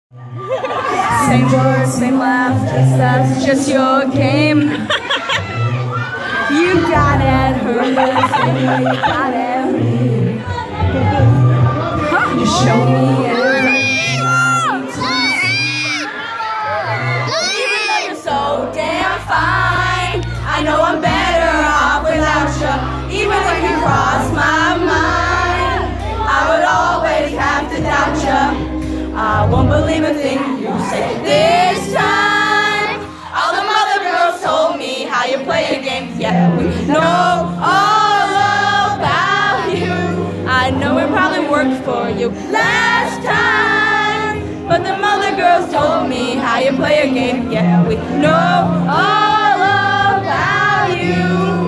Same words, same laugh, that's just your game. You got it, her same way you got it. You show me everything. Even though you're so damn fine, I know I'm better off without you. Even when you cross my mind, I would always have to doubt you. I won't believe a thing you say this time. All the mother girls told me how you play a game. Yeah, we know all about you. I know it probably worked for you last time, but the mother girls told me how you play a game. Yeah, we know all about you.